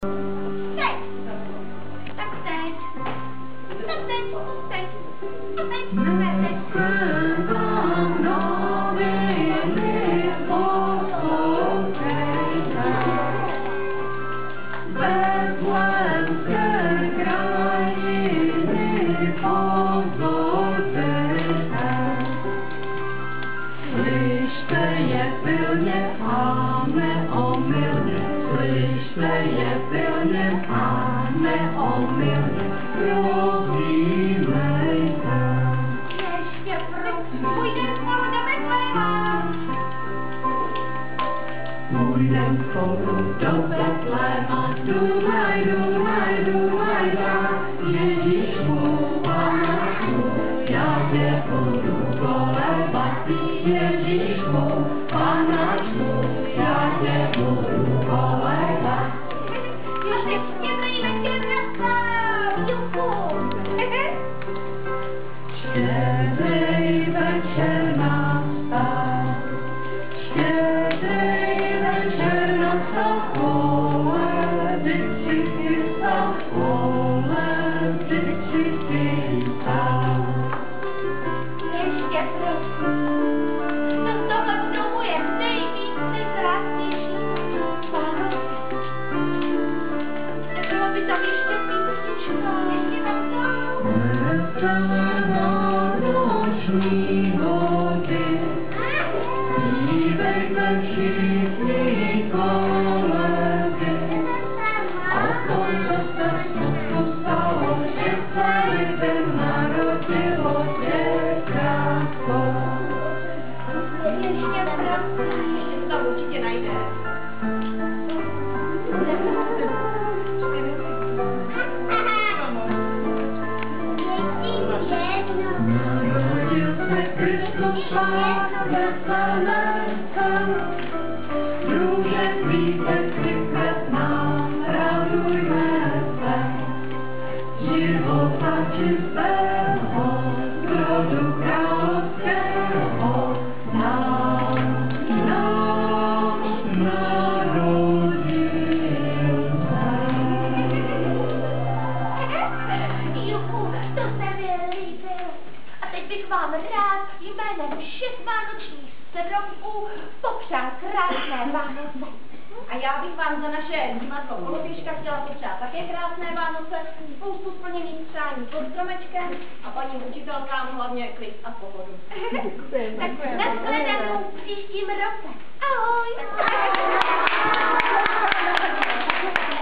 Teď. Tak teď. Tak teď. Teď. A teď. Slyšte je pilně a neomylně, slyšte je pilně a neomylně, rozjímejte. Ještě půjdem spolu do Betléma. Půjdem spolu do Betléma, dunaj, dunaj, dunaj, Ježíš můj, Pána můj, já tě budu kolébat. Ježíš můj, Pána můj, já tě budu kolébat. Ještě štědrý večer nastal, Juchu. Štědrý večer nastal, štědrý večer nastal, koledy si chystal, koledy si chystal. Ještě prosím. Tohle domu je nejvíc nejkrásnější Vánoce. Nebylo by tam ještě písnička, ještě tam dál. Vánoční hody, zpívejte všichni koledy. O tom, co se smutku stalo, že celý den narodilo děťátko. Ještě to tam určitě najde. Narodil se Kristus Pán veselé, druže svítě svět nám, radujme se. Života čistého, rodu královského, nám narodil se. Juchu, to se mi líbilo. A teď bych vám rád jménem všech vánočních stromků popřál krásné Vánoce. A já bych vám za naše divadlo Koloběžka chtěla popřát také krásné Vánoce, spoustu splněných přání pod stromečkem a paní učitelkám hlavně klid a pohodu. Tak nashledanou v příštím roce. Ahoj!